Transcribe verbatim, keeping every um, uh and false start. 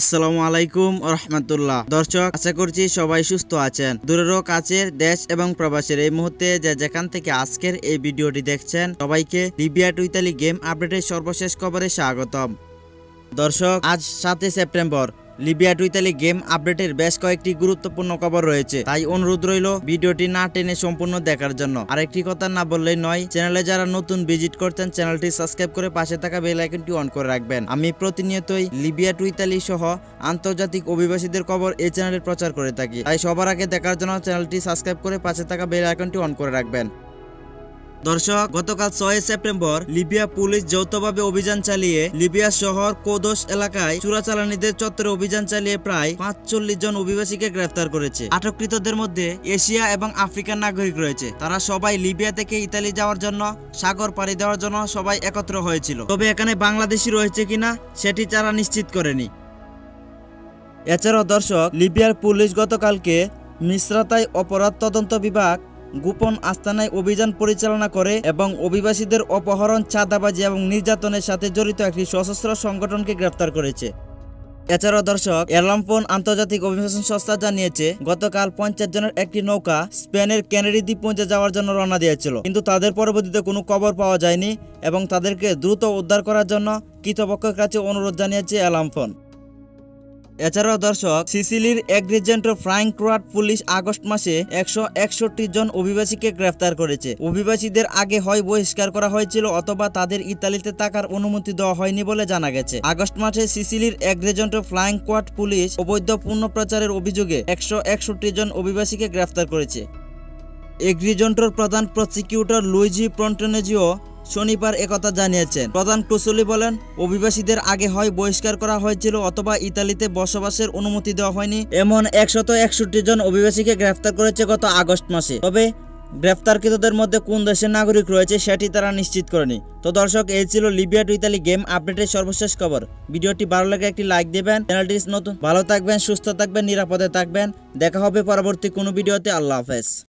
আসসালামু আলাইকুম রহমতুল্লাহ। দর্শক, আশা করছি সবাই সুস্থ আছেন। দূরেরও কাছের দেশ এবং প্রবাসের এই মুহূর্তে যে যেখান থেকে আজকের এই ভিডিওটি দেখছেন, সবাইকে লিবিয়া টু ইতালি গেম আপডেটের সর্বশেষ খবরে স্বাগতম। দর্শক, আজ সাতই September Libya to Italy game আপডেটের বেশ কয়েকটি গুরুত্বপূর্ণ খবর রয়েছে, তাই অনুরোধ রইল ভিডিওটি না টেনে সম্পূর্ণ দেখার জন্য। আরেকটি কথা না বললেই নয়, চ্যানেলে যারা নতুন ভিজিট করছেন চ্যানেলটি সাবস্ক্রাইব করে পাশে থাকা বেল আইকনটি অন করে রাখবেন। আমি প্রতিনিয়তই লিবিয়া টু ইতালি সহ আন্তর্জাতিক অভিবাসীদের খবর এই চ্যানেলে প্রচার করে থাকি, তাই সবার আগে দেখার জন্য চ্যানেলটি সাবস্ক্রাইব করে পাশে থাকা বেল আইকনটি অন করে রাখবেন। দর্শক, গতকাল ছয় সেপ্টেম্বর লিবিয়া পুলিশ যৌথভাবে অভিযান চালিয়ে লিবিয়া শহর কোদোস এলাকায় চোরাচালানিদের চত্বরে অভিযান চালিয়ে প্রায় পাঁচচল্লিশ জন অভিবাসীকে গ্রেফতার করেছে। আটককৃতদের মধ্যে এশিয়া এবং আফ্রিকান নাগরিক রয়েছে। তারা সবাই লিবিয়া থেকে ইতালি যাওয়ার জন্য সাগর পাড়ি দেওয়ার জন্য সবাই একত্র হয়েছিল। তবে এখানে বাংলাদেশি রয়েছে কিনা সেটি তারা নিশ্চিত করেনি। এছাড়াও দর্শক, লিবিয়ার পুলিশ গতকালকে মিসরাতায় অপরাধ তদন্ত বিভাগ গোপন আস্তানায় অভিযান পরিচালনা করে এবং অভিবাসীদের অপহরণ, চাঁদাবাজি এবং নির্যাতনের সাথে জড়িত একটি সশস্ত্র সংগঠনকে গ্রেফতার করেছে। এছাড়াও দর্শক, এলামফোন আন্তর্জাতিক অভিবাসন সংস্থা জানিয়েছে গতকাল পঞ্চাশ জনের একটি নৌকা স্পেনের ক্যানারি দ্বীপপুঞ্জে যাওয়ার জন্য রওনা দিয়েছিল, কিন্তু তাদের পরবর্তীতে কোনো খবর পাওয়া যায়নি এবং তাদেরকে দ্রুত উদ্ধার করার জন্য কর্তৃপক্ষের কাছে অনুরোধ জানিয়েছে এলামফোন। এছাড়াও দর্শক, সিসিলির এগ্রিজেন্টো ফ্রাঙ্কফুর্ট পুলিশ আগস্ট মাসে একশো একষট্টি জন অভিবাসীকে গ্রেফতার করেছে। অভিবাসীদের আগে হয় বহিষ্কার করা হয়েছিল অথবা তাদের ইতালিতে থাকার অনুমতি দেওয়া হয়নি বলে জানা গেছে। আগস্ট মাসে সিসিলির এগ্রিজেন্টো ফ্রাঙ্কফুর্ট পুলিশ অবৈধ পণ্য প্রচারের অভিযোগে একশো একষট্টি জন অভিবাসীকে গ্রেফতার করেছে। এগ্রিজেন্টোর প্রধান প্রসিকিউটর লুইজি প্রন্টনেজিও শনিবার একথা জানিয়েছেন। প্রধান কুশলী বলেন, অভিবাসীদের আগে হয় বহিষ্কার করা হয়েছিল অথবা ইতালিতে বসবাসের অনুমতি দেওয়া হয়নি। এমন একশত একষট্টি জন অভিবাসীকে গ্রেফতার করেছে গত আগস্ট মাসে। তবে গ্রেফতারকৃতদের মধ্যে কোন দেশের নাগরিক রয়েছে সেটি তারা নিশ্চিত করেনি। তো দর্শক, এই ছিল লিবিয়া টু ইতালি গেম আপডেটের সর্বশেষ খবর। ভিডিওটি ভালো লাগে একটি লাইক দেবেন। চ্যানেলটি নতুন, ভালো থাকবেন, সুস্থ থাকবেন, নিরাপদে থাকবেন। দেখা হবে পরবর্তী কোনো ভিডিওতে। আল্লাহ হাফেজ।